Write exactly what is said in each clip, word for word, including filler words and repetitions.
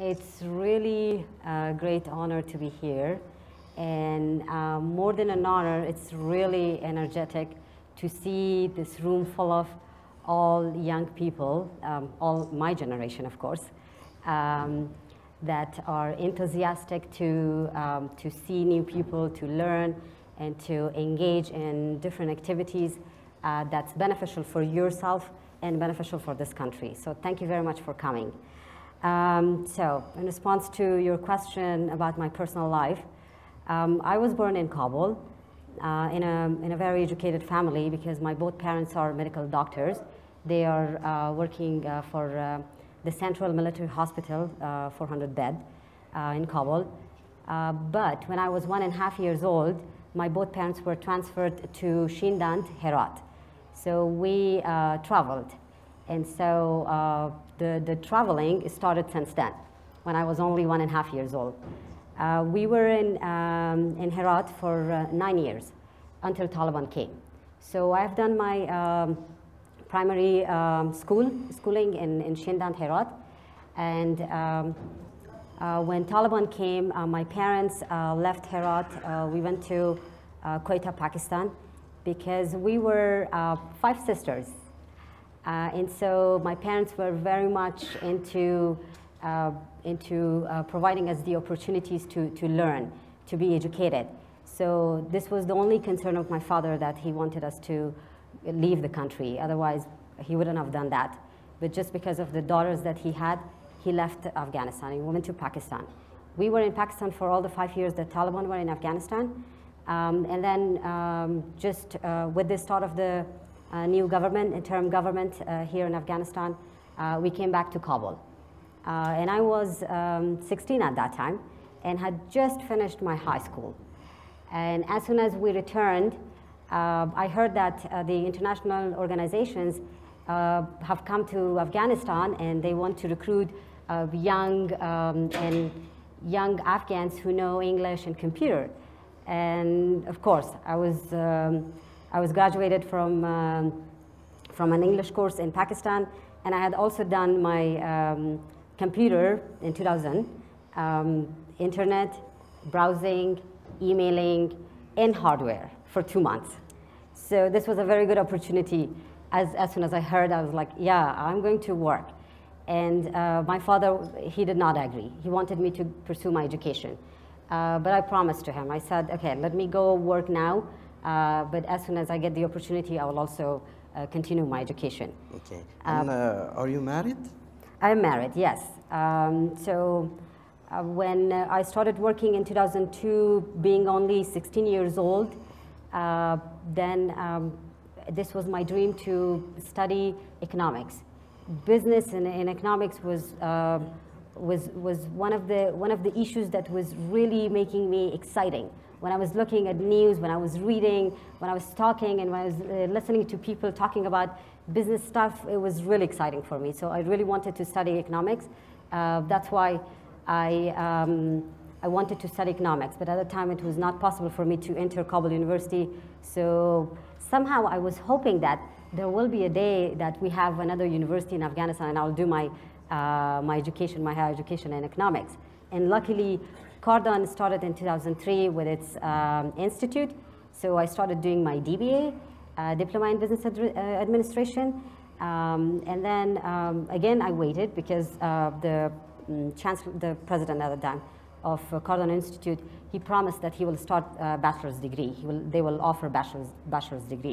It's really a great honor to be here. And uh, more than an honor, it's really energetic to see this room full of all young people, um, all my generation, of course, um, that are enthusiastic to, um, to see new people, to learn, and to engage in different activities uh, that's beneficial for yourself and beneficial for this country. So thank you very much for coming. Um, so in response to your question about my personal life, um, I was born in Kabul uh, in, a, in a very educated family because my both parents are medical doctors. They are uh, working uh, for uh, the Central Military Hospital, uh, four hundred bed uh, in Kabul. Uh, but when I was one and a half years old, my both parents were transferred to Shindand, Herat. So we uh, traveled. And so uh, the, the traveling started since then, when I was only one and a half years old. Uh, we were in, um, in Herat for uh, nine years until Taliban came. So I've done my um, primary um, school, schooling in, in Shindand, Herat. And um, uh, when Taliban came, uh, my parents uh, left Herat. Uh, we went to uh, KOICA, Pakistan, because we were uh, five sisters. Uh, and so my parents were very much into, uh, into uh, providing us the opportunities to, to learn, to be educated. So this was the only concern of my father, that he wanted us to leave the country. Otherwise, he wouldn't have done that. But just because of the daughters that he had, he left Afghanistan. He went to Pakistan. We were in Pakistan for all the five years that Taliban were in Afghanistan. Um, and then um, just uh, with the start of the uh, new government, interim government uh, here in Afghanistan, uh, we came back to Kabul. Uh, and I was um, sixteen at that time and had just finished my high school. And as soon as we returned, uh, I heard that uh, the international organizations uh, have come to Afghanistan and they want to recruit uh, young um, and young Afghans who know English and computer. And of course, I was, um, I was graduated from, um, from an English course in Pakistan, and I had also done my um, computer in two thousand, um, internet, browsing, emailing, and hardware for two months. So this was a very good opportunity. As, as soon as I heard, I was like, yeah, I'm going to work. And uh, my father, he did not agree. He wanted me to pursue my education. Uh, but I promised to him. I said, okay, let me go work now, uh, but as soon as I get the opportunity, I will also uh, continue my education. Okay. And uh, are you married? I'm married, yes. Um, so uh, when uh, I started working in two thousand two, being only sixteen years old, uh, then um, this was my dream to study economics. Business and, and economics was uh, was, was one, of the, one of the issues that was really making me exciting. When I was looking at news, when I was reading, when I was talking, and when I was uh, listening to people talking about business stuff, it was really exciting for me. So I really wanted to study economics. Uh, that's why I, um, I wanted to study economics. But at the time, it was not possible for me to enter Kabul University. So somehow I was hoping that there will be a day that we have another university in Afghanistan and I'll do my Uh, my education, my higher education in economics. And luckily, Kardan started in two thousand three with its um, institute. So I started doing my D B A, uh, Diploma in Business Ad uh, Administration. Um, and then um, again, I waited because uh, the um, chancellor, the president at the time of uh, Kardan Institute, he promised that he will start a bachelor's degree. He will, they will offer bachelor's, bachelor's degree.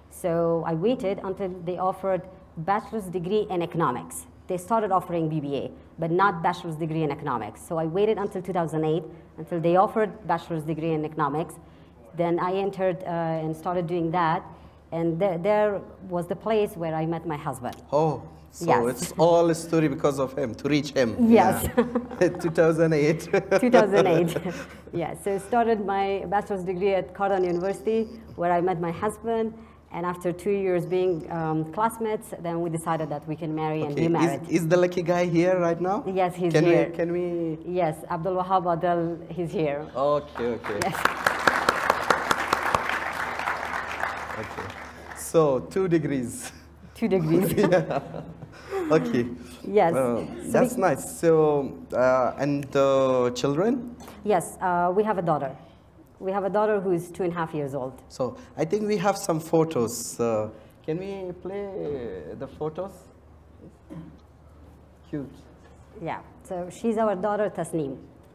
So I waited until they offered bachelor's degree in economics. They started offering B B A, but not bachelor's degree in economics. So I waited until two thousand eight, until they offered bachelor's degree in economics. Then I entered uh, and started doing that. And th there was the place where I met my husband. Oh, so yes. It's all a story because of him, to reach him. Yes. Yeah. two thousand eight. two thousand eight. Yeah, so I started my bachelor's degree at Kardan University, where I met my husband. And after two years being um, classmates, then we decided that we can marry okay. and be married. Is, is the lucky guy here right now? Yes, he's can here. We, can we? Yes, Abdul Wahab Adel, he's here. Okay, okay. Yes. Okay. So, two degrees. two degrees. Yeah. Okay. Yes. Uh, So that's we- nice. So, uh, and the children? Yes, uh, we have a daughter. We have a daughter who is two and a half years old. So, I think we have some photos. Uh, can we play the photos? Cute. Yeah, so she's our daughter, Tasneem.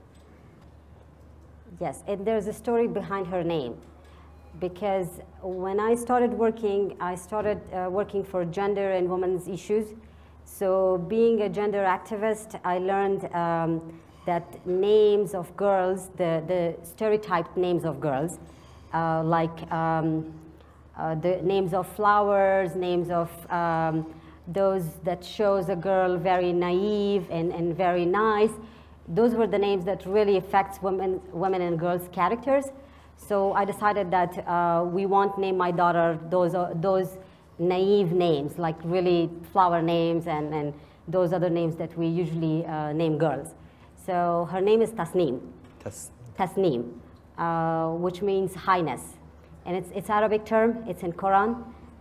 Yes, and there's a story behind her name. Because when I started working, I started uh, working for gender and women's issues. So being a gender activist, I learned um, that names of girls, the, the stereotyped names of girls, uh, like um, uh, the names of flowers, names of um, those that shows a girl very naive and, and very nice, those were the names that really affects women, women and girls' characters. So I decided that uh, we won't name my daughter those, uh, those naive names, like really flower names and, and those other names that we usually uh, name girls. So her name is Tasneem. Tas Tasneem, uh, which means highness. And it's, it's Arabic term, it's in Quran.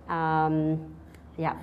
Um, yeah.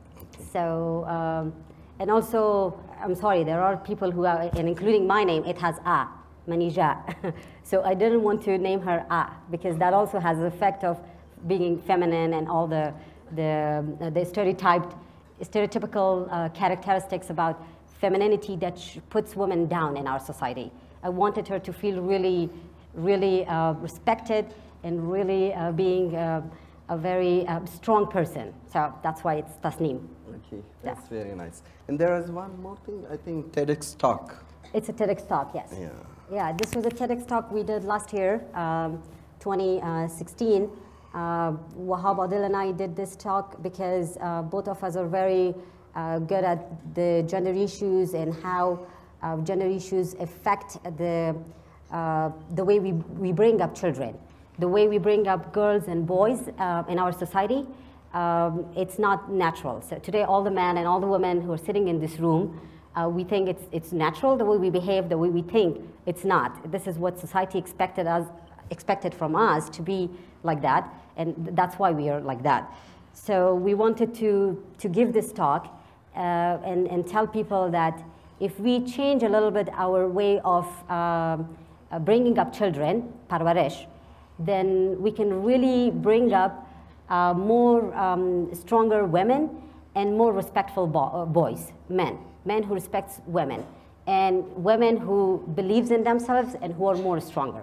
So, um, and also, I'm sorry, there are people who are, and including my name, it has A, Manizha. So I didn't want to name her A, because that also has the effect of being feminine and all the, the, the stereotyped, stereotypical uh, characteristics about femininity that sh puts women down in our society. I wanted her to feel really, really uh, respected and really uh, being uh, a very uh, strong person. So that's why it's Tasneem. Okay, that's Yeah. very nice. And there is one more thing, I think TEDx talk. It's a TEDx talk, yes. Yeah. Yeah, this was a TEDx talk we did last year, um, twenty sixteen. Uh, Wahab Adil and I did this talk because uh, both of us are very uh, good at the gender issues and how uh, gender issues affect the, uh, the way we, we bring up children, the way we bring up girls and boys uh, in our society. Um, it's not natural. So today all the men and all the women who are sitting in this room, uh, we think it's, it's natural the way we behave, the way we think. It's not. This is what society expected us, expected from us to be like that, and that's why we are like that. So we wanted to, to give this talk uh, and, and tell people that if we change a little bit our way of um, uh, bringing up children, parwarish, then we can really bring up uh, more um, stronger women and more respectful bo uh, boys, men, men who respect women, and women who believes in themselves and who are more stronger.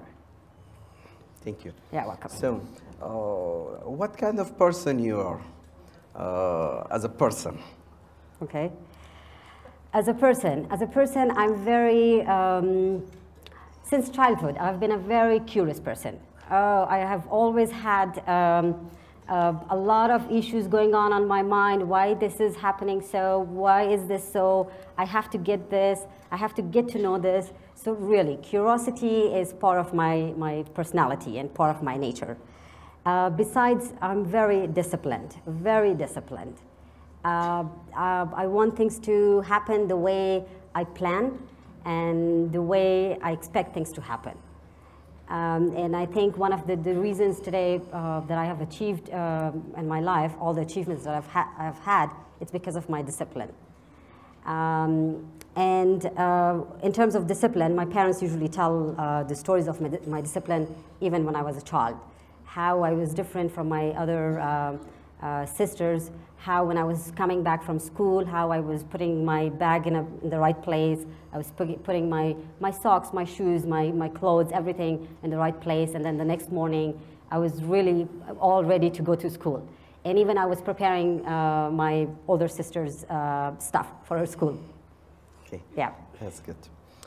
Thank you. Yeah, welcome. So, uh, what kind of person you are uh, as a person? Okay. As a person, as a person, I'm very, um, since childhood, I've been a very curious person. Uh, I have always had um, uh, a lot of issues going on on my mind. Why this is happening so? Why is this so? I have to get this. I have to get to know this. So really, curiosity is part of my, my personality and part of my nature. Uh, besides, I'm very disciplined, very disciplined. Uh, uh, I want things to happen the way I plan and the way I expect things to happen. Um, and I think one of the, the reasons today uh, that I have achieved uh, in my life, all the achievements that I've, ha I've had, it's because of my discipline. Um, and uh, in terms of discipline, my parents usually tell uh, the stories of my, di my discipline even when I was a child. How I was different from my other uh, uh, sisters, how when I was coming back from school, how I was putting my bag in, a, in the right place, I was put, putting my, my socks, my shoes, my, my clothes, everything in the right place, and then the next morning, I was really all ready to go to school. And even I was preparing uh, my older sister's uh, stuff for her school. Okay. Yeah. That's good.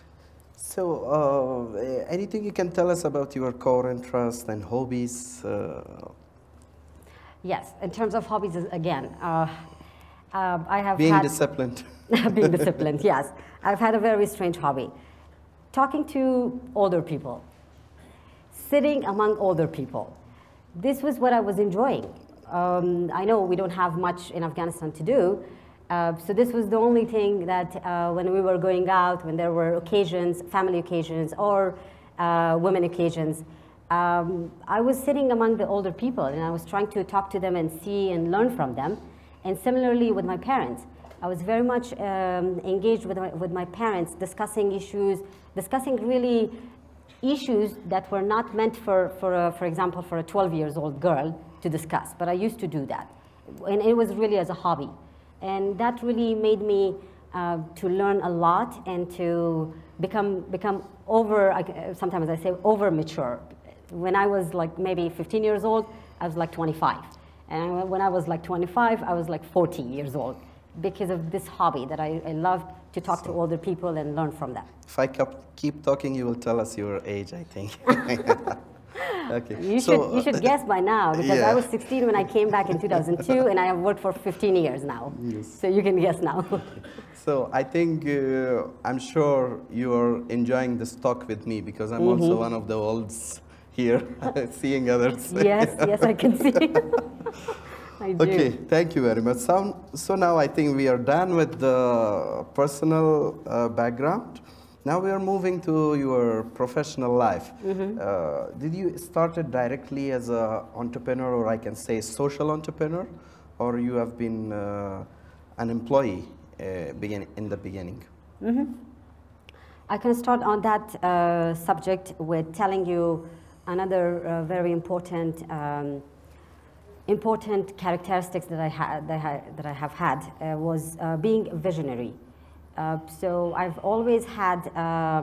So, uh, anything you can tell us about your core interests and hobbies? Uh, Yes, in terms of hobbies, again, uh, uh, I have being had disciplined. being disciplined, yes. I've had a very strange hobby. Talking to older people, sitting among older people. This was what I was enjoying. Um, I know we don't have much in Afghanistan to do, uh, so this was the only thing that uh, when we were going out, when there were occasions, family occasions, or uh, women occasions, Um, I was sitting among the older people and I was trying to talk to them and see and learn from them. And similarly with my parents, I was very much um, engaged with my, with my parents, discussing issues, discussing really issues that were not meant for, for, a, for example, for a twelve years old girl to discuss, but I used to do that. And it was really as a hobby. And that really made me uh, to learn a lot and to become, become over, sometimes I say over mature. When I was like maybe fifteen years old, I was like twenty-five. And when I was like twenty-five, I was like forty years old because of this hobby that I, I loved to talk so, to older people and learn from them. If I keep talking, you will tell us your age, I think. Okay. You, so, should, you should guess by now, because yeah. I was sixteen when I came back in two thousand two, and I have worked for fifteen years now. Yes. So you can guess now. So I think, uh, I'm sure you're enjoying this talk with me, because I'm mm-hmm. also one of the olds here, seeing others. Yes, yes, I can see. I do. Okay, thank you very much. So, so now I think we are done with the personal uh, background. Now we are moving to your professional life. Mm-hmm. uh, did you start it directly as an entrepreneur, or I can say social entrepreneur, or you have been uh, an employee uh, begin in the beginning? Mm-hmm. I can start on that uh, subject with telling you another uh, very important um, important characteristics that I had that I, that I have had uh, was uh, being visionary. Uh, so I've always had uh,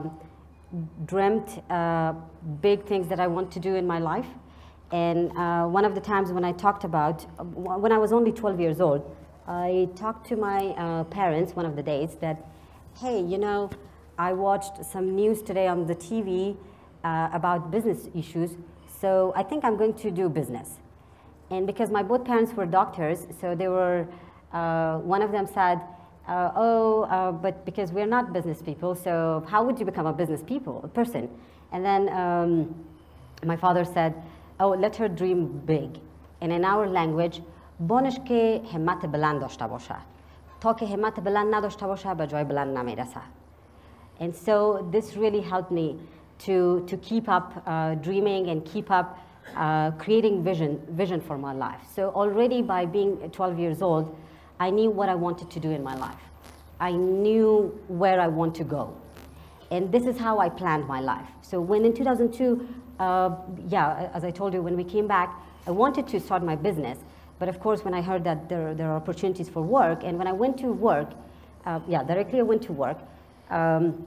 dreamt uh, big things that I want to do in my life. And uh, one of the times when I talked about, uh, when I was only twelve years old, I talked to my uh, parents one of the days that, hey, you know, I watched some news today on the T V uh, about business issues, so I think I'm going to do business. And because my both parents were doctors, so they were, uh, one of them said, uh, oh, uh, but because we're not business people, so how would you become a business people, a person? And then um, my father said, oh, let her dream big. And in our language, بانش که همت بلند داشته باشه. تا که همت بلند نداشته باشه به جای بلند نمیرسه. And so this really helped me to, to keep up uh, dreaming and keep up uh, creating vision, vision for my life. So already by being twelve years old, I knew what I wanted to do in my life. I knew where I want to go. And this is how I planned my life. So when in two thousand two, uh, yeah, as I told you, when we came back, I wanted to start my business. But of course, when I heard that there, there are opportunities for work, and when I went to work, uh, yeah, directly I went to work, um,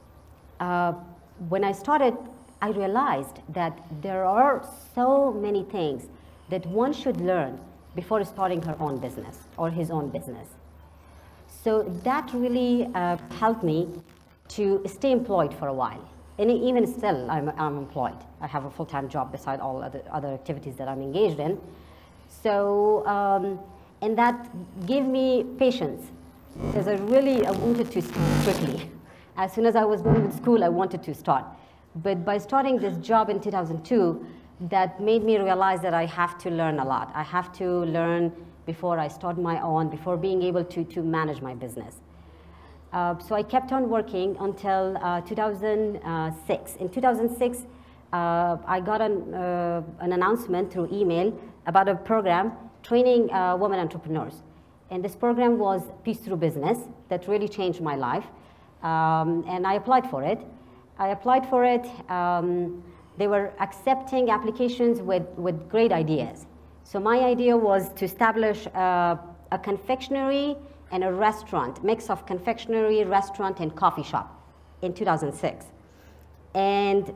uh, when I started, I realized that there are so many things that one should learn before starting her own business or his own business. So that really uh, helped me to stay employed for a while. And even still, I'm, I'm employed. I have a full-time job beside all other, other activities that I'm engaged in. So, um, and that gave me patience, because I really I wanted to start quickly. As soon as I was going to school, I wanted to start. But by starting this job in two thousand two, that made me realize that I have to learn a lot. I have to learn before I start my own, before being able to, to manage my business. Uh, so I kept on working until uh, two thousand six. In two thousand six, uh, I got an, uh, an announcement through email about a program training uh, women entrepreneurs. And this program was Peace Through Business that really changed my life. Um, and I applied for it. I applied for it. Um, they were accepting applications with, with great ideas. So my idea was to establish uh, a confectionery and a restaurant, mix of confectionery, restaurant, and coffee shop in two thousand six. And,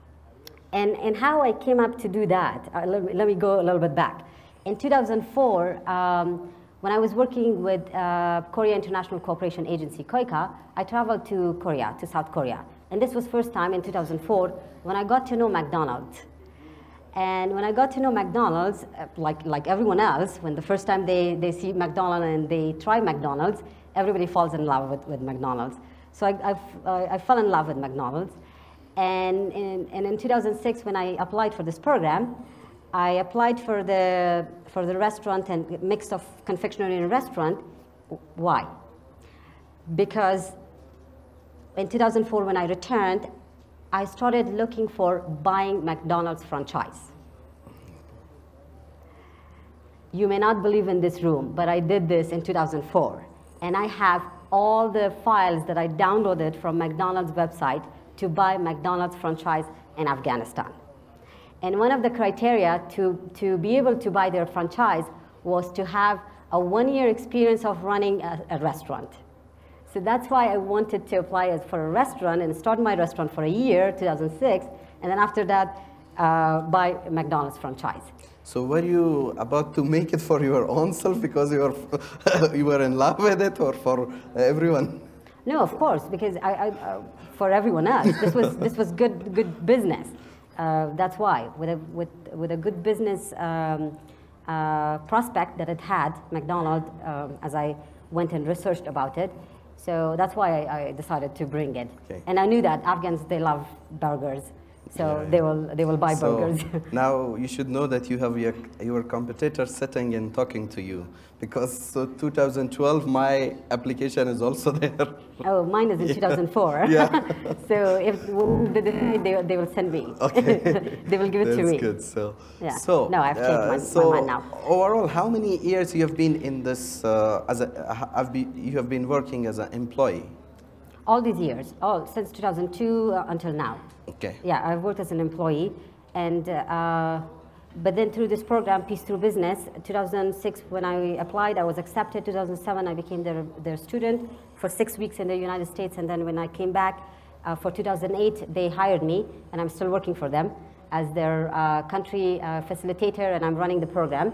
and, and how I came up to do that, uh, let, me, let me go a little bit back. In two thousand four, um, when I was working with uh, Korea International Cooperation Agency, KOICA, I traveled to Korea, to South Korea. And this was first time in two thousand four when I got to know McDonald's. And when I got to know McDonald's, like, like everyone else, when the first time they, they see McDonald's and they try McDonald's, everybody falls in love with, with McDonald's. So I, I, I fell in love with McDonald's. And in, and in two thousand six, when I applied for this program, I applied for the, for the restaurant and mix of confectionery and restaurant. Why? Because in two thousand four, when I returned, I started looking for buying McDonald's franchise. you may not believe in this room, but I did this in two thousand four. And I have all the files that I downloaded from McDonald's website to buy McDonald's franchise in Afghanistan. And one of the criteria to, to be able to buy their franchise was to have a one-year experience of running a, a restaurant. So that's why I wanted to apply as for a restaurant and start my restaurant for a year, two thousand six, and then after that, uh, buy McDonald's franchise. So were you about to make it for your own self because you were, you were in love with it, or for everyone? No, of course, because I, I, uh, for everyone else, this was, this was good, good business. Uh, that's why, with a, with, with a good business um, uh, prospect that it had, McDonald's, um, as I went and researched about it, so that's why I, I decided to bring it. Okay. And I knew that Afghans, they love burgers, so yeah, they will they will buy so burgers. Now you should know that you have your, your competitor sitting and talking to you, because so two thousand twelve my application is also there. Oh, mine is in yeah. two thousand four. Yeah. So if they, they will send me. Okay. They will give it That's to me. Good. So yeah. So no, I've changed uh, my, so my mind now. Overall, how many years you have been in this uh, as a have been, you have been working as an employee? All these years, all since two thousand two uh, until now. Okay. Yeah, I've worked as an employee, and uh, but then through this program, Peace Through Business, two thousand six when I applied, I was accepted. two thousand seven, I became their their student for six weeks in the United States, and then when I came back uh, for two thousand eight, they hired me, and I'm still working for them as their uh, country uh, facilitator, and I'm running the program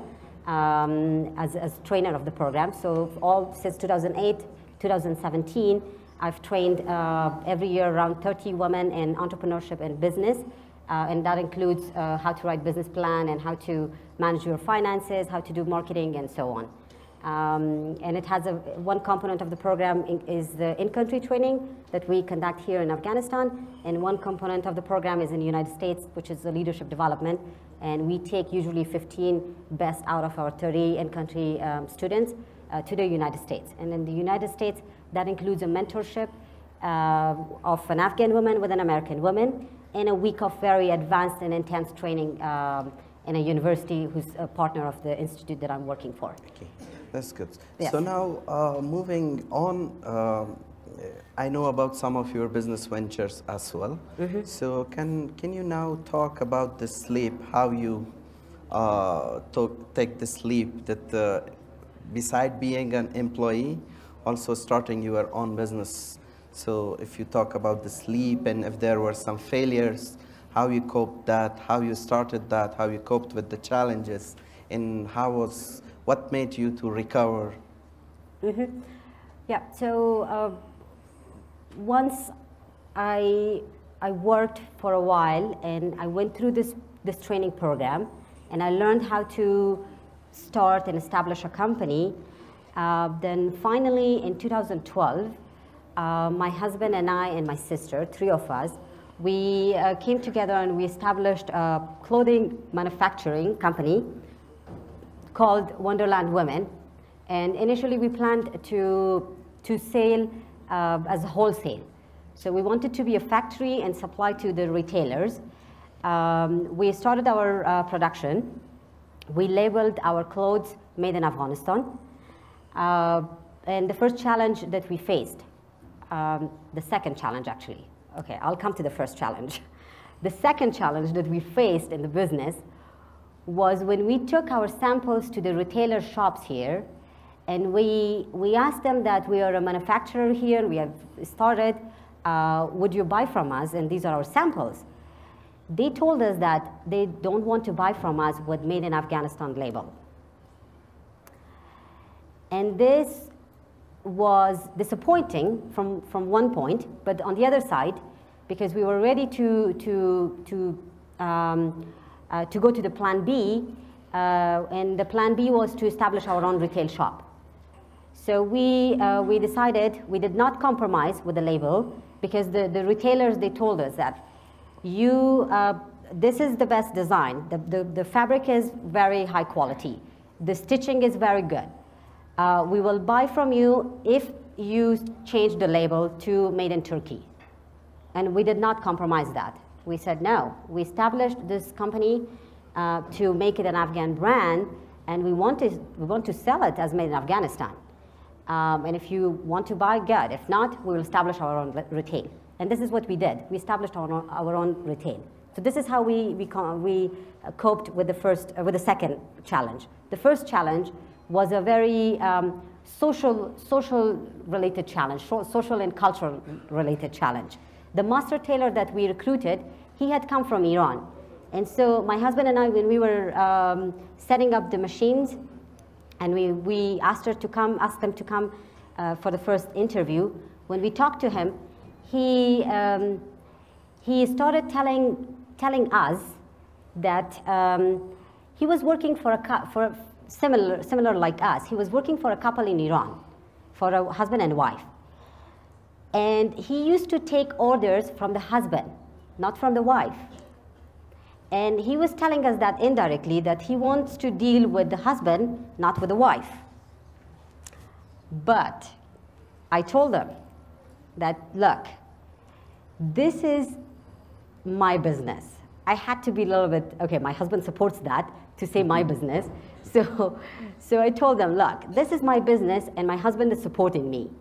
um, as as trainer of the program. So all since two thousand eight, two thousand seventeen. I've trained uh, every year around thirty women in entrepreneurship and business, uh, and that includes uh, how to write business plan and how to manage your finances, how to do marketing, and so on. Um, and it has a, one component of the program in, is the in-country training that we conduct here in Afghanistan, and one component of the program is in the United States, which is the leadership development, and we take usually fifteen best out of our thirty in-country um, students uh, to the United States. And in the United States, that includes a mentorship uh, of an Afghan woman with an American woman, and a week of very advanced and intense training um, in a university who's a partner of the institute that I'm working for. Okay, that's good. Yes. So now, uh, moving on, um, I know about some of your business ventures as well. Mm-hmm. So can, can you now talk about this leap, how you uh, take this leap that uh, beside being an employee, also starting your own business? So if you talk about the sleep, and if there were some failures, how you coped that, how you started that, how you coped with the challenges, and how was, what made you to recover? Mm-hmm. Yeah, so uh, once I, I worked for a while, and I went through this, this training program, and I learned how to start and establish a company. Uh, then finally, in two thousand twelve, uh, my husband and I and my sister, three of us, we uh, came together and we established a clothing manufacturing company called Wonderland Women. And initially, we planned to, to sell uh, as wholesale. So we wanted to be a factory and supply to the retailers. Um, we started our uh, production. We labeled our clothes made in Afghanistan. Uh, and the first challenge that we faced, um, the second challenge actually, okay, I'll come to the first challenge. The second challenge that we faced in the business was when we took our samples to the retailer shops here, and we, we asked them that we are a manufacturer here, we have started, uh, would you buy from us, and these are our samples. They told us that they don't want to buy from us with Made in Afghanistan label. And this was disappointing from, from one point, but on the other side, because we were ready to, to, to, um, uh, to go to the plan B, uh, and the plan B was to establish our own retail shop. So we, uh, we decided we did not compromise with the label, because the, the retailers, they told us that you, uh, this is the best design. The, the, the fabric is very high quality. The stitching is very good. Uh, we will buy from you if you change the label to made in Turkey. And we did not compromise that. We said no. We established this company uh, to make it an Afghan brand, and we want to, we want to sell it as made in Afghanistan. Um, and if you want to buy, good. If not, we will establish our own retail. And this is what we did. We established our own, our own retail. So this is how we, we, we coped with the, first, uh, with the second challenge. The first challenge was a very um, social, social related challenge, social and cultural related challenge. The master tailor that we recruited, he had come from Iran. And so my husband and I, when we were um, setting up the machines, and we, we asked her to come, asked them to come uh, for the first interview, when we talked to him, he, um, he started telling, telling us that um, he was working for a, for a similar, similar like us. He was working for a couple in Iran, for a husband and wife. And he used to take orders from the husband, not from the wife. And he was telling us that indirectly, that he wants to deal with the husband, not with the wife. But I told him that, look, this is my business. I had to be a little bit, okay, my husband supports that, to say my business. So, so I told them, look, this is my business and my husband is supporting me.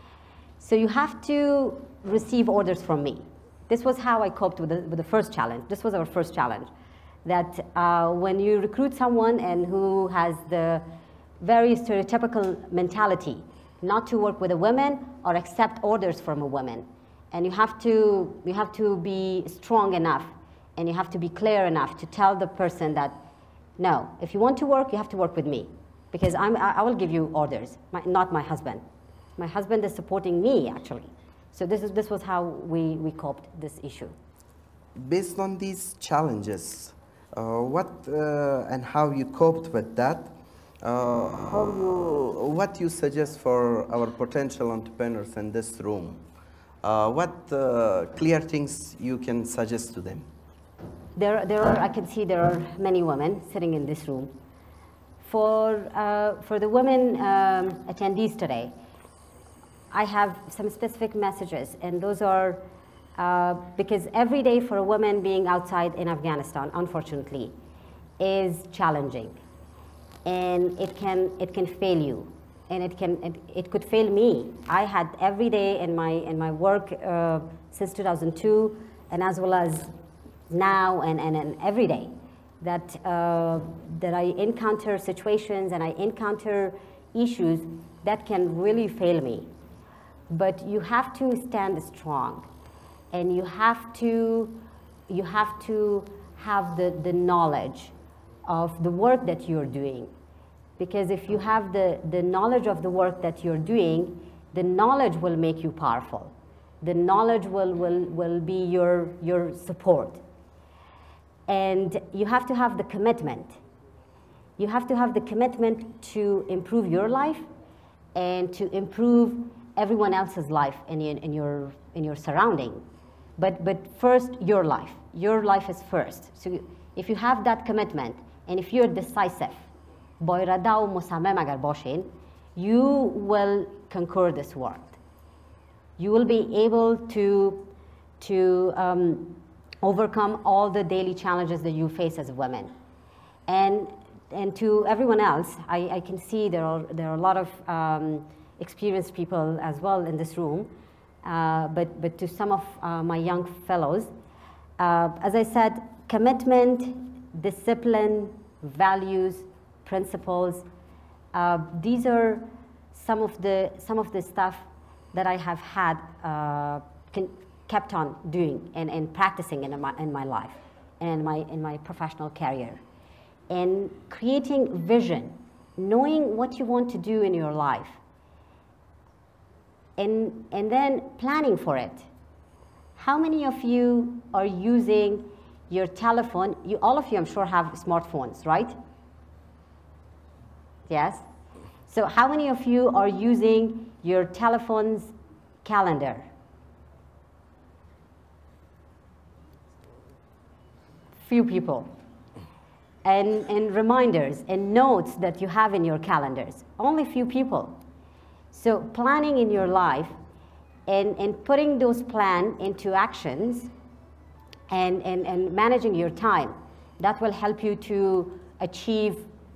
So you have to receive orders from me. This was how I coped with the, with the first challenge. This was our first challenge. That uh, when you recruit someone and who has the very stereotypical mentality, not to work with a woman or accept orders from a woman. And you have to, you have to be strong enough and you have to be clear enough to tell the person that, no, if you want to work, you have to work with me. Because I'm, I will give you orders, my, not my husband. My husband is supporting me, actually. So this, is, this was how we, we coped this issue. Based on these challenges, uh, what uh, and how you coped with that, uh, how you, what you suggest for our potential entrepreneurs in this room? Uh, what uh, clear things you can suggest to them? There, there are, I can see there are many women sitting in this room. For, uh, for the women um, attendees today, I have some specific messages, and those are uh, because every day for a woman being outside in Afghanistan, unfortunately, is challenging, and it can it can fail you, and it can it, it could fail me. I had every day in my in my work uh, since two thousand two, and as well as now and and, and every day that uh, that I encounter situations and I encounter issues that can really fail me. But you have to stand strong, and you have to, you have to have the, the knowledge of the work that you're doing. Because if you have the, the knowledge of the work that you're doing, the knowledge will make you powerful. The knowledge will, will, will be your, your support. And you have to have the commitment. You have to have the commitment to improve your life and to improve everyone else's life in your, in your, in your surrounding. But, but first, your life. Your life is first. So if you have that commitment, and if you're decisive, you will conquer this world. You will be able to, to um, overcome all the daily challenges that you face as a woman. And, and to everyone else, I, I can see there are, there are a lot of um, experienced people as well in this room, uh, but, but to some of uh, my young fellows, uh, as I said, commitment, discipline, values, principles, uh, these are some of the, some of the stuff that I have had, uh, can, kept on doing and, and practicing in my, in my life and in my, in my professional career. And creating vision, knowing what you want to do in your life, And, and then planning for it. How many of you are using your telephone? You, all of you, I'm sure, have smartphones, right? Yes? So how many of you are using your telephone's calendar? Few people. And, and reminders and notes that you have in your calendars. Only few people. So planning in your life and, and putting those plans into actions and, and, and managing your time, that will help you to achieve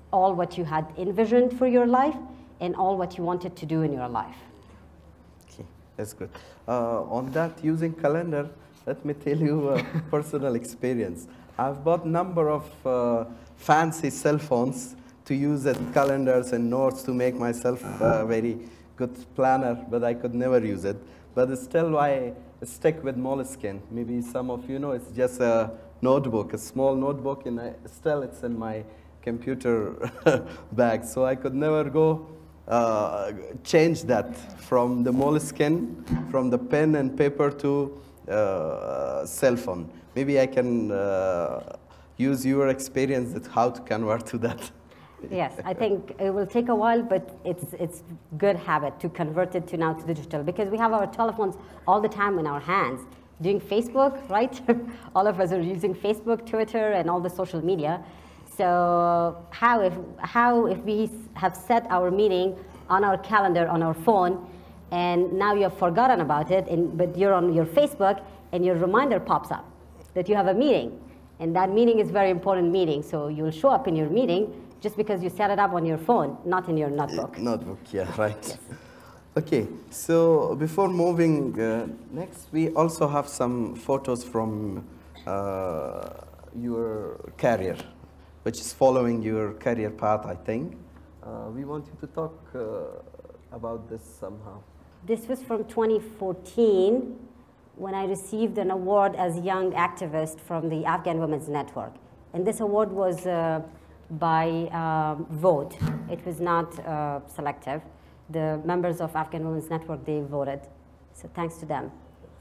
all what you had envisioned for your life and all what you wanted to do in your life. Okay, that's good. Uh, on that, using calendar, let me tell you a personal experience. I've bought a number of uh, fancy cell phones to use as calendars and notes to make myself a very good planner, but I could never use it. But still, I stick with Moleskine. Maybe some of you know it's just a notebook, a small notebook, and I, still it's in my computer bag. So I could never go uh, change that from the Moleskine, from the pen and paper to uh, cell phone. Maybe I can uh, use your experience at how to convert to that. Yes, I think it will take a while, but it's it's good habit to convert it to now to digital, because we have our telephones all the time in our hands. Doing Facebook, right? All of us are using Facebook, Twitter, and all the social media. So how if how if we have set our meeting on our calendar on our phone, and now you have forgotten about it, and but you're on your Facebook, and your reminder pops up that you have a meeting, and that meeting is very important meeting. So you'll show up in your meeting just because you set it up on your phone, not in your notebook. Notebook, yeah, right. Yes. Okay, so before moving uh, next, we also have some photos from uh, your career, which is following your career path, I think. Uh, we want you to talk uh, about this somehow. This was from twenty fourteen, when I received an award as young activist from the Afghan Women's Network. And this award was uh, by um, vote. It was not uh, selective. The members of Afghan Women's Network, they voted. So thanks to them.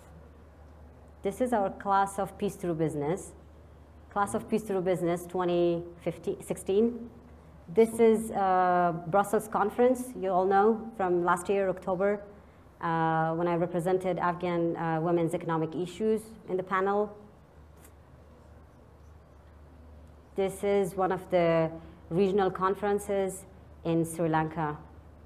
This is our class of Peace Through Business. Class of Peace Through Business twenty sixteen. This is uh, Brussels conference, you all know, from last year, October, uh, when I represented Afghan uh, women's economic issues in the panel. This is one of the regional conferences in Sri Lanka.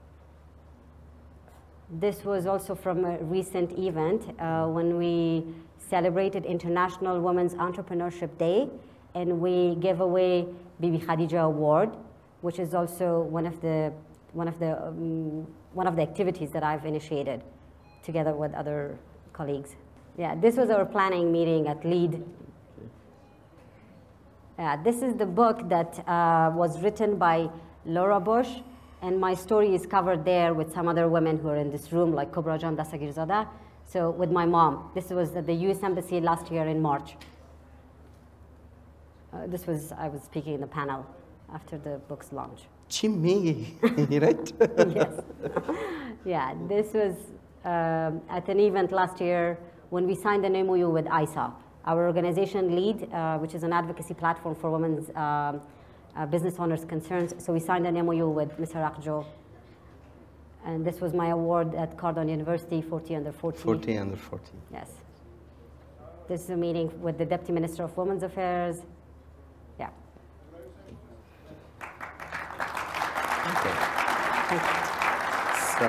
This was also from a recent event uh, when we celebrated International Women's Entrepreneurship Day, and we gave away Bibi Khadija Award, which is also one of the one of the um, one of the activities that I've initiated together with other colleagues. Yeah, this was our planning meeting at LEAD. Uh, this is the book that uh, was written by Laura Bush, and my story is covered there with some other women who are in this room, like Kubra Jan Dasagirzada. So with my mom. This was at the U S Embassy last year in March. Uh, this was, I was speaking in the panel after the book's launch. Chimmy, right? Yes. Yeah, this was um, at an event last year when we signed an M O U with I S A. Our organization LEAD, uh, which is an advocacy platform for women's um, uh, business owners' concerns. So we signed an M O U with Miz Arakjo. And this was my award at Kardan University, forty under forty. forty under forty. Yes. This is a meeting with the Deputy Minister of Women's Affairs. Yeah. Okay. Thank you. So,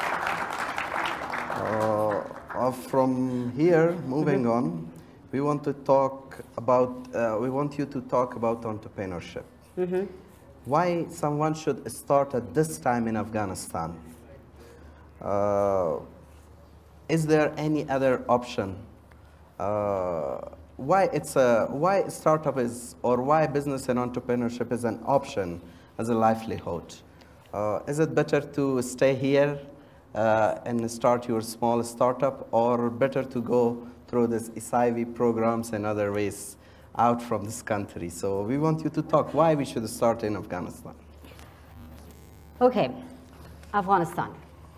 uh, uh, from here, moving mm-hmm. on, we want to talk about, uh, we want you to talk about entrepreneurship. Mm-hmm. Why someone should start at this time in Afghanistan? Uh, is there any other option? Uh, why it's a, why startup is, or why business and entrepreneurship is an option as a livelihood? Uh, is it better to stay here uh, and start your small startup, or better to go through this S I V programs and other ways out from this country? So we want you to talk why we should start in Afghanistan. Okay, Afghanistan.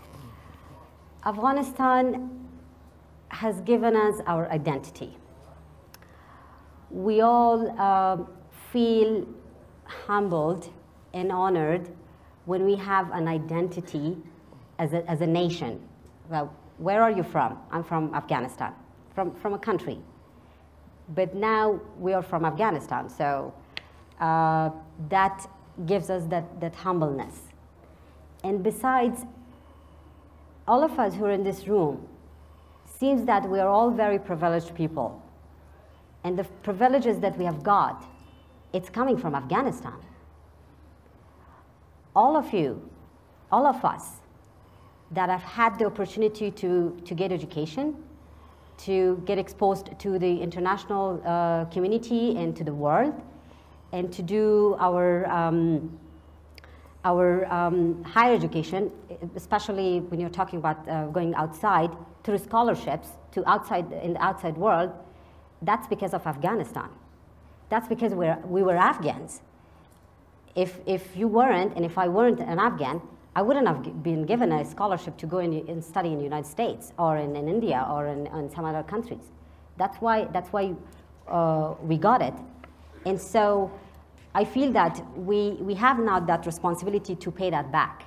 Afghanistan has given us our identity. We all uh, feel humbled and honored when we have an identity as a, as a nation. Well, where are you from? I'm from Afghanistan, from, from a country. But now we are from Afghanistan, so uh, that gives us that, that humbleness. And besides, all of us who are in this room, seems that we are all very privileged people. And the privileges that we have got, it's coming from Afghanistan. all of you, all of us that have had the opportunity to, to get education, to get exposed to the international uh, community and to the world, and to do our, um, our um, higher education, especially when you're talking about uh, going outside through scholarships to outside, in the outside world. That's because of Afghanistan. That's because we're, we were Afghans. If, if you weren't, and if I weren't an Afghan, I wouldn't have been given a scholarship to go in and study in the United States or in, in India or in, in some other countries. That's why, that's why uh, we got it. And so I feel that we, we have now that responsibility to pay that back.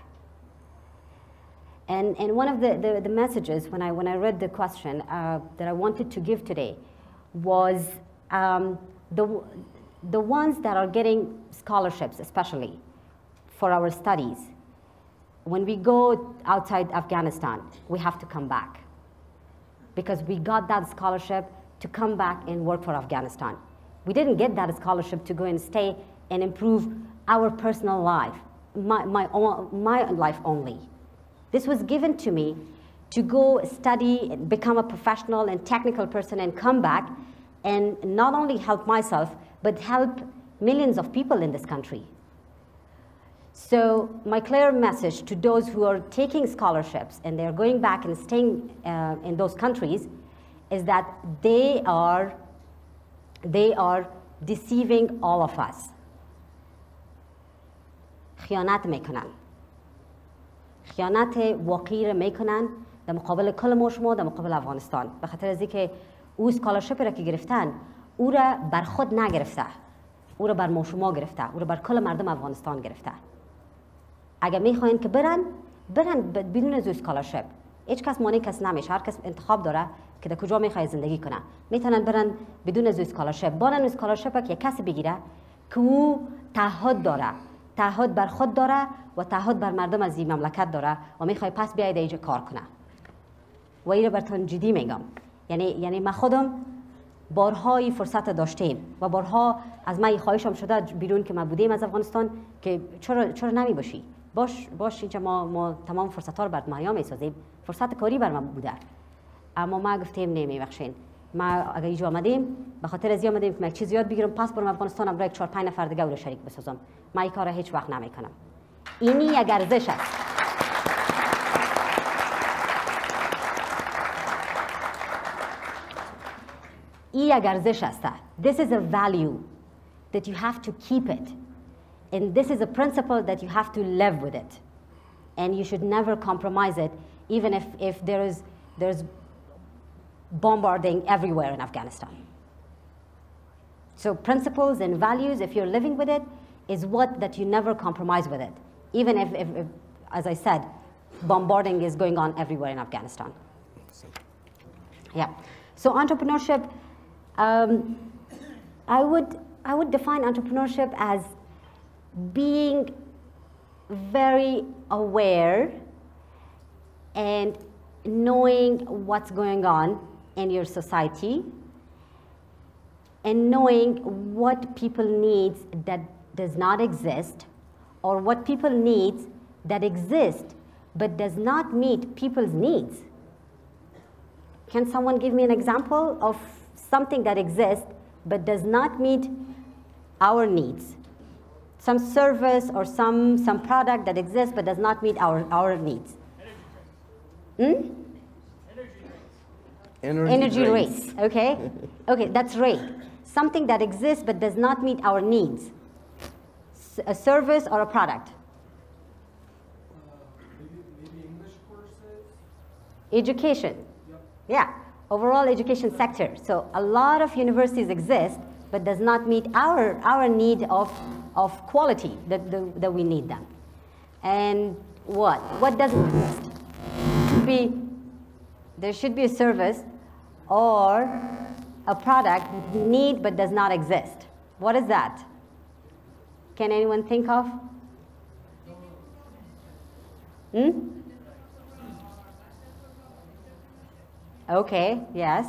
And, and one of the, the, the messages when I, when I read the question uh, that I wanted to give today was um, the, the ones that are getting scholarships, especially for our studies. When we go outside Afghanistan, we have to come back because we got that scholarship to come back and work for Afghanistan. We didn't get that scholarship to go and stay and improve our personal life, my, my, own, my life only. This was given to me to go study, and become a professional and technical person and come back and not only help myself, but help millions of people in this country. So my clear message to those who are taking scholarships and they're going back and staying uh, in those countries is that they are, they are deceiving all of us. خیانت میکنن. خیانت واقعی را میکنن در مقابل کل ما شما در مقابل افغانستان. به خاطر از اینکه او اسکالرشیپ را که گرفتن، او را بر خود نگرفته. او را بر ما شما گرفته. او را بر کل مردم افغانستان گرفته. اگر میخواین که برن، برن بدون از اسکالرشیپ. هیچ کس مانع کس نمیشه. هر کس انتخاب داره که در کجا میخواد زندگی کنه. میتونن برن بدون از اسکالرشیپ. بانن اسکالرشیپ که کسی بگیره که او تعهد داره. تعهد بر خود داره و تعهد بر مردم از این مملکت داره و میخواد پس بیاید اینجا کار کنه. و این رو براتون جدی میگم. یعنی یعنی ما خودم بارهای فرصت داشتیم و بارها از من خواهشم شده بیرون که ما بودیم از افغانستان که چرا چرا نمی باشی؟ باش باش اینجا ما ما تمام فرصت ها رو بر مهیا میسازیم. فرصت کاری بر ما بوده. اما ما گفتیم نمیبخشین. ما اگه اینجا آمدیم به خاطر از آمدیم که من چیز یاد بگیرم پس برم افغانستان برای چهار پنج نفر دیگه رو شریک بسازم. ما این کارا هیچ وقت نمیکنم. اینی یک ارزش است. این یک ارزش است. This is a value that you have to keep it. And this is a principle that you have to live with it. And you should never compromise it, even if, if there is there's bombarding everywhere in Afghanistan. So principles and values, if you're living with it, is what that you never compromise with it. Even if, if, if as I said, bombarding is going on everywhere in Afghanistan. Yeah. So entrepreneurship, um, I would I would define entrepreneurship as being very aware and knowing what's going on in your society and knowing what people need that does not exist or what people need that exist but does not meet people's needs. Can someone give me an example of something that exists but does not meet our needs? Some service or some, some product that exists but does not meet our, our needs. Hmm? Energy, Energy rates. rates, okay? Okay, that's rate. Something that exists but does not meet our needs. S a service or a product. Uh, maybe, maybe English courses. Education. Yep. Yeah, overall education sector. So a lot of universities exist but does not meet our, our need of, of quality that, the, that we need them. And what? What doesn't exist? Should be, there should be a service or a product need but does not exist. What is that? Can anyone think of? Hmm? Okay, yes.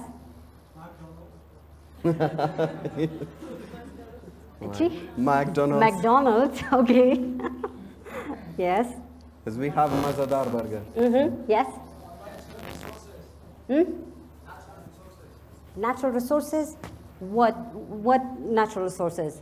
McDonald's. McDonald's, okay. Yes. Because we have Mazadar burger. Mm-hmm. Yes. Hmm? Natural resources? What, what natural resources?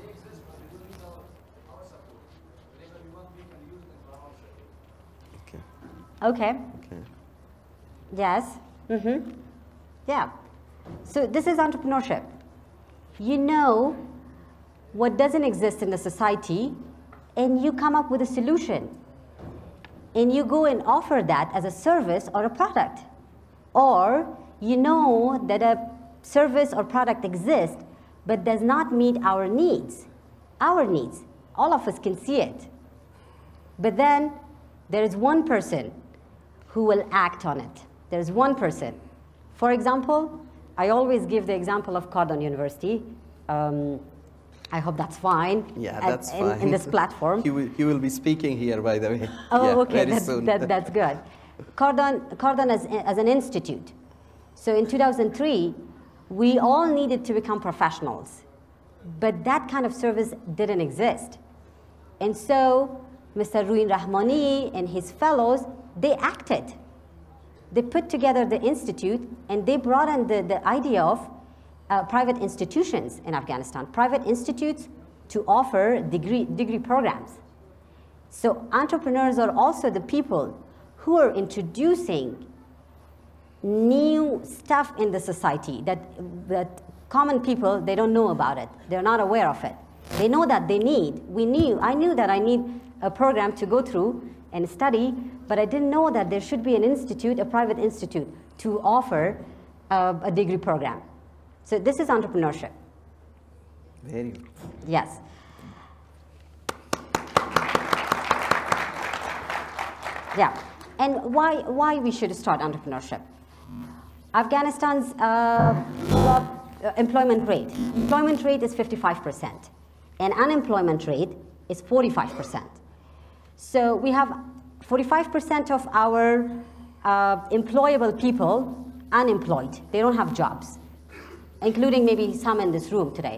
Okay. Okay. Okay. Yes. Mm-hmm. Yeah. So this is entrepreneurship. You know what doesn't exist in the society, and you come up with a solution. And you go and offer that as a service or a product. Or you know that a service or product exists, but does not meet our needs. Our needs. All of us can see it. But then there is one person who will act on it. There is one person. For example, I always give the example of Kardan University. Um, I hope that's fine. Yeah, at, that's in, fine. in this platform. he, will, he will be speaking here, by the way. Oh, yeah, okay, very that's, soon. that, that's good. Kardan, Kardan as, as an institute. So in two thousand three, we all needed to become professionals. But that kind of service didn't exist. And so Mister Ruin Rahmani and his fellows, they acted. They put together the institute, and they brought in the, the idea of Uh, private institutions in Afghanistan, private institutes to offer degree, degree programs. So entrepreneurs are also the people who are introducing new stuff in the society that, that common people, they don't know about it. They're not aware of it. They know that they need. We knew, I knew that I need a program to go through and study, but I didn't know that there should be an institute, a private institute, to offer uh, a degree program. So this is entrepreneurship. Very good. Yes. Yeah. And why, why we should start entrepreneurship? Afghanistan's uh, job, uh, employment rate. Employment rate is fifty-five percent. And unemployment rate is forty-five percent. So we have forty-five percent of our uh, employable people unemployed. They don't have jobs, including maybe some in this room today.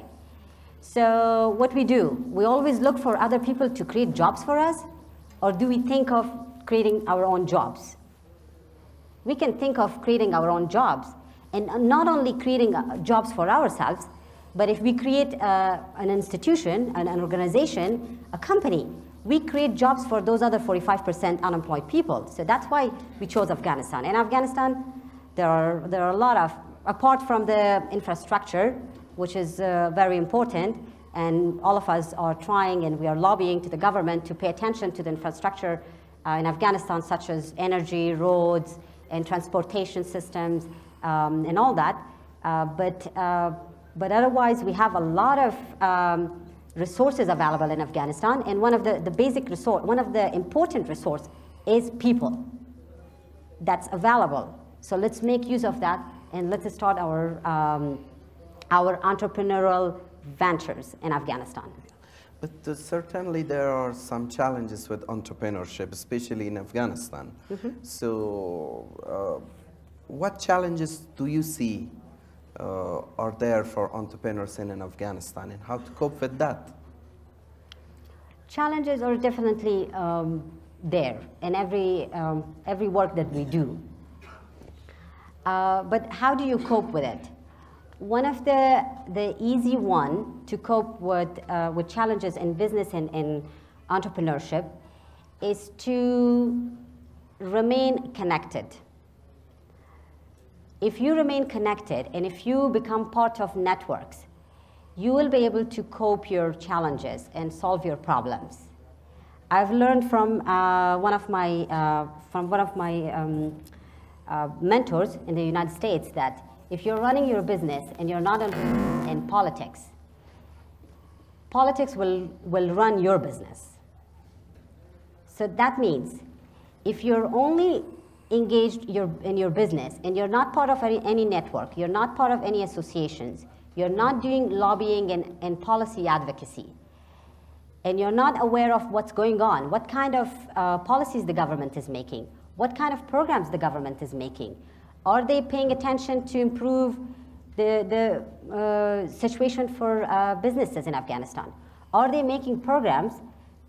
So what we do, we always look for other people to create jobs for us, or do we think of creating our own jobs? We can think of creating our own jobs, and not only creating jobs for ourselves, but if we create uh, an institution, an, an organization, a company, we create jobs for those other forty-five percent unemployed people. So that's why we chose Afghanistan. In Afghanistan, there are, there are a lot of, apart from the infrastructure, which is uh, very important, and all of us are trying and we are lobbying to the government to pay attention to the infrastructure uh, in Afghanistan, such as energy, roads, and transportation systems, um, and all that. Uh, but, uh, but otherwise, we have a lot of um, resources available in Afghanistan, and one of the, the basic resource, one of the important resource is people that's available. So let's make use of that, and let's start our, um, our entrepreneurial ventures in Afghanistan. But uh, certainly there are some challenges with entrepreneurship, especially in Afghanistan. Mm-hmm. So uh, what challenges do you see uh, are there for entrepreneurs in, in Afghanistan, and how to cope with that? Challenges are definitely um, there in every, um, every work that we do. Uh, but how do you cope with it? One of the, the easy one to cope with, uh, with challenges in business and in entrepreneurship is to remain connected. If you remain connected and if you become part of networks, you will be able to cope your challenges and solve your problems. I've learned from uh, one of my, uh, from one of my um, uh, mentors in the United States that if you're running your business and you're not in, in politics, politics will, will run your business. So that means if you're only engaged your, in your business and you're not part of any, any network, you're not part of any associations, you're not doing lobbying and, and policy advocacy, and you're not aware of what's going on, what kind of uh, policies the government is making, what kind of programs the government is making, are they paying attention to improve the, the uh, situation for uh, businesses in Afghanistan? Are they making programs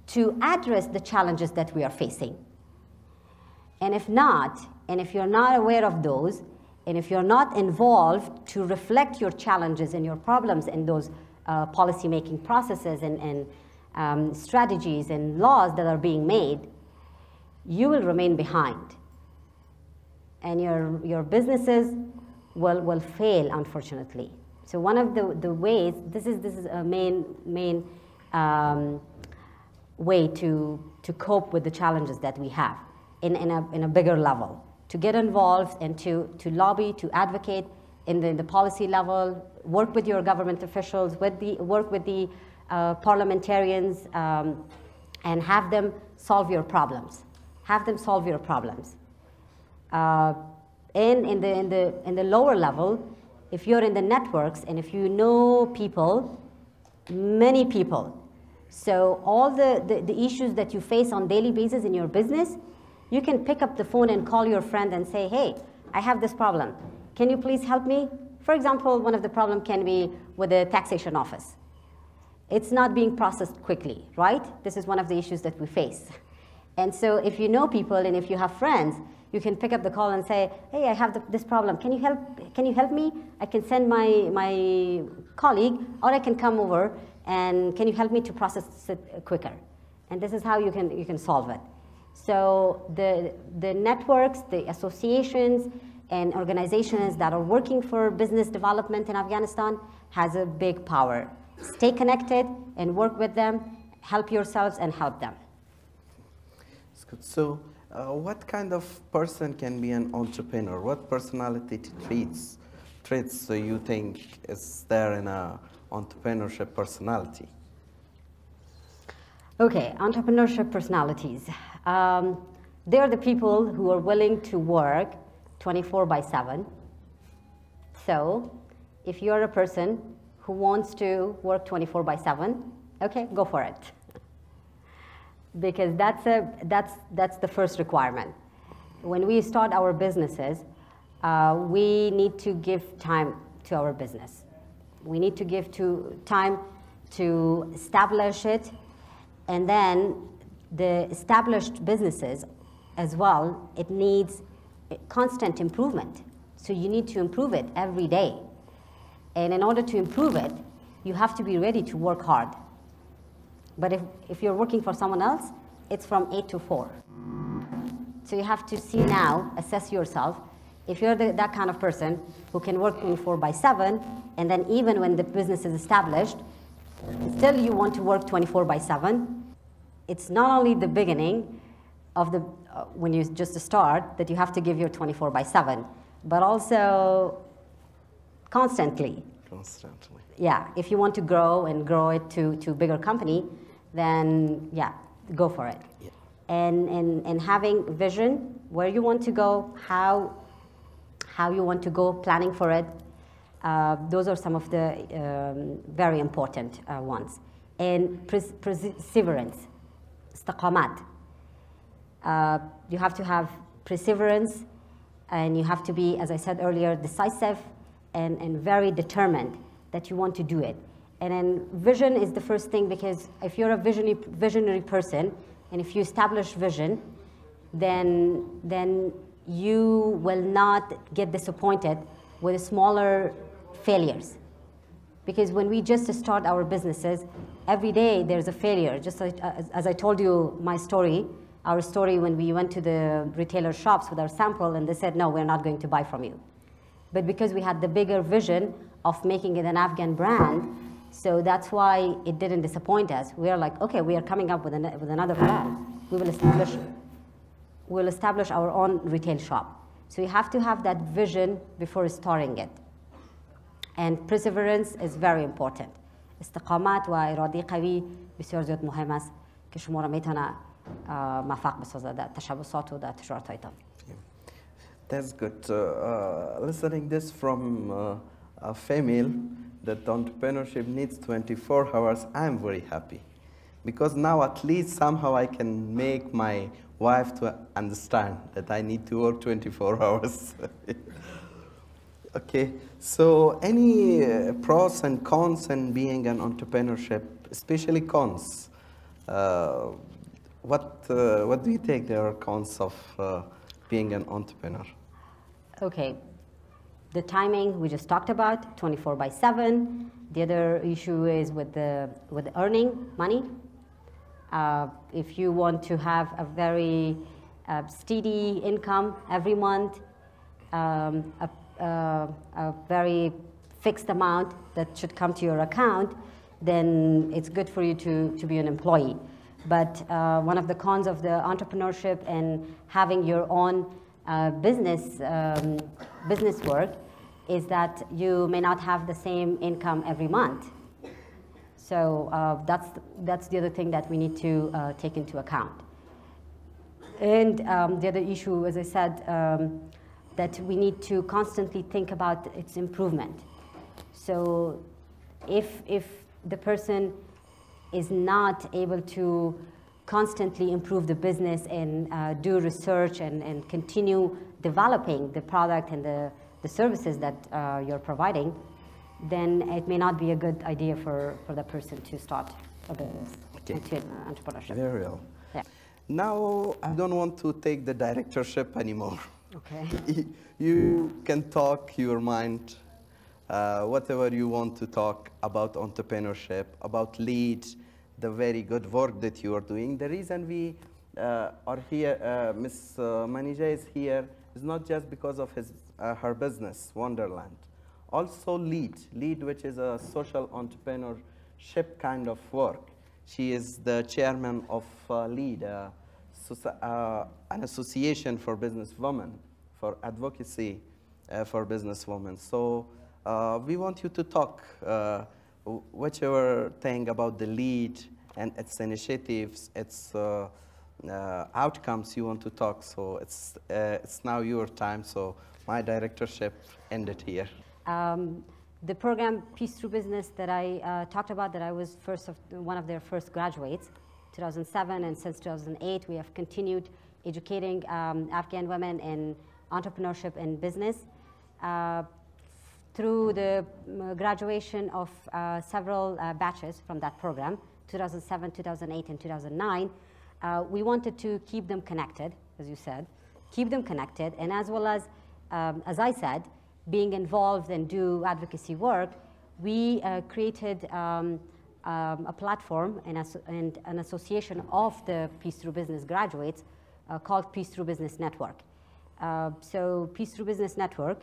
to address the challenges that we are facing. And if not, and if you're not aware of those, and if you're not involved to reflect your challenges and your problems in those uh, policy-making processes and, and um, strategies and laws that are being made, you will remain behind. And your, your businesses will, will fail, unfortunately. So one of the, the ways, this is, this is a main, main um, way to, to cope with the challenges that we have in, in, a, in a bigger level. To get involved and to, to lobby, to advocate in the, in the policy level, work with your government officials, with the, work with the uh, parliamentarians, um, and have them solve your problems. Have them solve your problems. Uh, and in the, in, the, in the lower level, if you're in the networks and if you know people, many people, so all the, the, the issues that you face on a daily basis in your business, you can pick up the phone and call your friend and say, hey, I have this problem. Can you please help me? For example, one of the problems can be with the taxation office. It's not being processed quickly, right? This is one of the issues that we face. And so if you know people and if you have friends, you can pick up the call and say, hey, I have the, this problem. Can you help, can you help me? I can send my, my colleague, or I can come over, and can you help me to process it quicker? And this is how you can, you can solve it. So the, the networks, the associations, and organizations that are working for business development in Afghanistan has a big power. Stay connected and work with them, help yourselves and help them. That's good. So uh, what kind of person can be an entrepreneur? What personality traits, traits do you think is there in a entrepreneurship personality? Okay, entrepreneurship personalities. Um, they are the people who are willing to work twenty-four by seven. So if you're a person who wants to work twenty-four by seven, okay, go for it. Because that's, a, that's, that's the first requirement. When we start our businesses, uh, we need to give time to our business. We need to give to time to establish it, and then the established businesses as well, it needs constant improvement. So you need to improve it every day. And in order to improve it, you have to be ready to work hard. But if, if you're working for someone else, it's from eight to four. So you have to see now, assess yourself. If you're the, that kind of person who can work twenty-four by seven, and then even when the business is established, still you want to work twenty-four by seven, it's not only the beginning of the, uh, when you just start, that you have to give your twenty-four by seven, but also constantly. Constantly. Yeah, if you want to grow and grow it to, to a bigger company, then yeah, go for it. Yeah. And, and, and having vision, where you want to go, how, how you want to go, planning for it, uh, those are some of the um, very important uh, ones. And pers perseverance, istaqamat. Uh, you have to have perseverance, and you have to be, as I said earlier, decisive and, and very determined that you want to do it. And then vision is the first thing, because if you're a visionary, visionary person, and if you establish vision, then, then you will not get disappointed with smaller failures. Because when we just start our businesses, every day there's a failure. Just like, as, as I told you my story, our story when we went to the retailer shops with our sample, and they said, no, we're not going to buy from you. But because we had the bigger vision of making it an Afghan brand, so that's why it didn't disappoint us. We are like, okay, we are coming up with, an, with another brand. We will establish, we'll establish our own retail shop. So you have to have that vision before starting it. And perseverance is very important. استقامت و اراده قوی بسیار زیاد مهم است که شما را میتونه موفق بسازه در تشبسات و در تجارت‌هایتان. That's good. Uh, uh, listening this from uh, a female that entrepreneurship needs twenty-four hours, I'm very happy. Because now at least somehow I can make my wife to understand that I need to work twenty-four hours. Okay, so any uh, pros and cons in being an entrepreneurship, especially cons? Uh, what, uh, what do you think there are cons of uh, being an entrepreneur? Okay, the timing we just talked about, twenty-four by seven. The other issue is with the with earning money. Uh, if you want to have a very uh, steady income every month, um, a, uh, a very fixed amount that should come to your account, then it's good for you to, to be an employee. But uh, one of the cons of the entrepreneurship and having your own uh, business, um, business work is that you may not have the same income every month. So uh, that's, that's the other thing that we need to uh, take into account. And um, the other issue, as I said, um, that we need to constantly think about its improvement. So if, if the person is not able to constantly improve the business and uh, do research and, and continue developing the product and the, the services that uh, you're providing, then it may not be a good idea for, for the person to start a business, okay. into uh, entrepreneurship. Very real. Yeah. Now, I don't want to take the directorship anymore. Okay. You can talk your mind, uh, whatever you want to talk about entrepreneurship, about lead, the very good work that you are doing. The reason we uh, are here, uh, Miss Uh, Manizha is here, is not just because of his, uh, her business, Wonderland. Also lead, lead which is a social entrepreneurship kind of work. She is the chairman of uh, LEAD, uh, uh, an association for businesswomen, for advocacy uh, for businesswomen. So uh, we want you to talk uh, whichever thing about the LEAD and its initiatives, its uh, uh, outcomes you want to talk. So it's, uh, it's now your time, so my directorship ended here. Um, the program Peace Through Business that I uh, talked about, that I was first of, one of their first graduates, two thousand seven, and since two thousand eight we have continued educating um, Afghan women in entrepreneurship and business uh, through the um, graduation of uh, several uh, batches from that program, two thousand seven, two thousand eight, and two thousand nine. Uh, we wanted to keep them connected, as you said, keep them connected, and as well as, um, as I said, being involved and do advocacy work, we uh, created um, um, a platform and, as, and an association of the Peace Through Business graduates uh, called Peace Through Business Network. Uh, so Peace Through Business Network,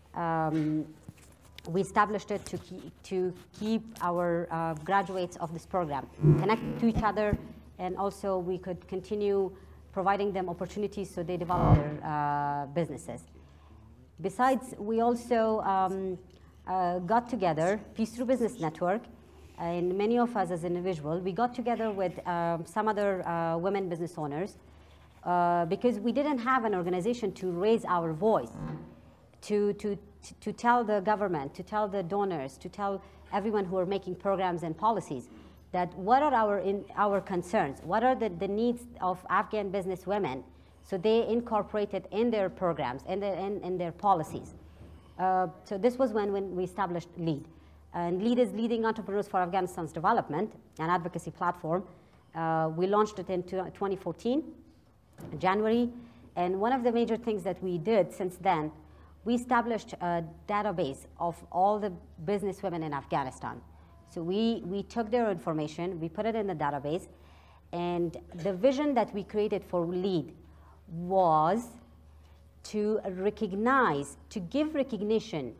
um, we established it to keep, to keep our uh, graduates of this program connected to each other, and also we could continue providing them opportunities so they develop their uh, businesses. Besides, we also um, uh, got together, Peace Through Business Network, and many of us as individuals, we got together with um, some other uh, women business owners uh, because we didn't have an organization to raise our voice, to, to, to tell the government, to tell the donors, to tell everyone who are making programs and policies that what are our, in, our concerns, what are the, the needs of Afghan business women, so they incorporate it in their programs and in, in, in their policies. Uh, so this was when, when we established LEAD. And LEAD is Leading Entrepreneurs for Afghanistan's Development, an advocacy platform. Uh, we launched it in twenty fourteen, January. And one of the major things that we did since then, we established a database of all the business women in Afghanistan. So we, we took their information, we put it in the database, and the vision that we created for LEAD was to recognize, to give recognition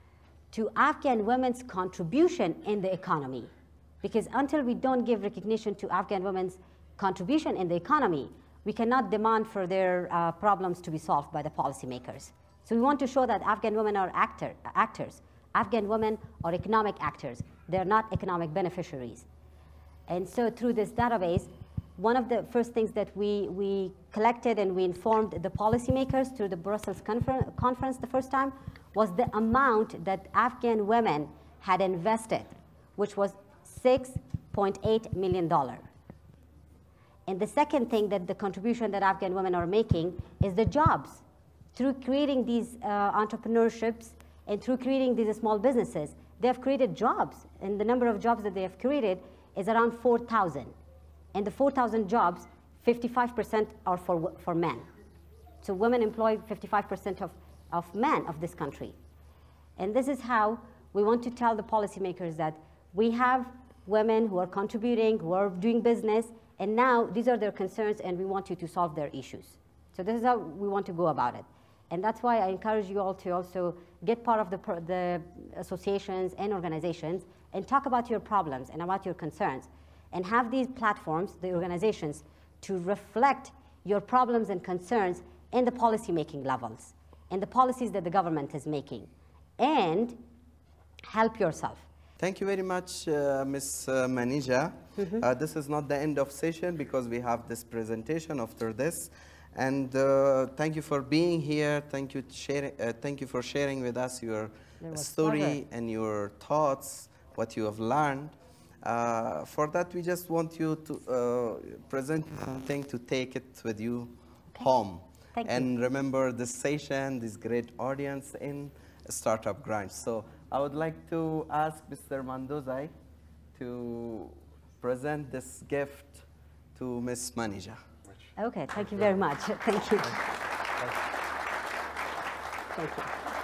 to Afghan women's contribution in the economy. Because until we don't give recognition to Afghan women's contribution in the economy, we cannot demand for their uh, problems to be solved by the policymakers. So we want to show that Afghan women are actor, actors. Afghan women are economic actors. They're not economic beneficiaries. And so through this database, one of the first things that we, we collected and we informed the policymakers through the Brussels confer conference the first time was the amount that Afghan women had invested, which was six point eight million dollars. And the second thing that the contribution that Afghan women are making is the jobs. Through creating these uh, entrepreneurships and through creating these small businesses, they have created jobs. And the number of jobs that they have created is around four thousand. And the four thousand jobs, fifty-five percent are for, for men. So women employ fifty-five percent of, of men of this country. And this is how we want to tell the policymakers that we have women who are contributing, who are doing business, and now these are their concerns and we want you to solve their issues. So this is how we want to go about it. And that's why I encourage you all to also get part of the, the associations and organizations and talk about your problems and about your concerns. And have these platforms, the organizations, to reflect your problems and concerns in the policy-making levels, in the policies that the government is making, and help yourself. Thank you very much, uh, Miz Uh, Manizha. Mm-hmm. uh, this is not the end of session because we have this presentation after this. And uh, thank you for being here. Thank you, sharing, uh, thank you for sharing with us your story pleasure. and your thoughts, what you have learned. Uh, for that, we just want you to uh, present something to take it with you Okay. home. Thank and you. remember this session, this great audience in Startup Grind. So I would like to ask Mister Mandozai to present this gift to Miz Manizha. Okay, thank you very much. Thank you. Thank you.